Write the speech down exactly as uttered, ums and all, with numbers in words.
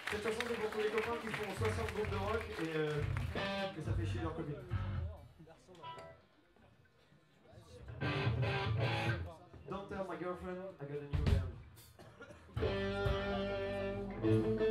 Cette chanson c'est pour tous les copains qui font soixante groupes de rock et euh, que ça fait chier leur copine. Don't tell my girlfriend I got a new band.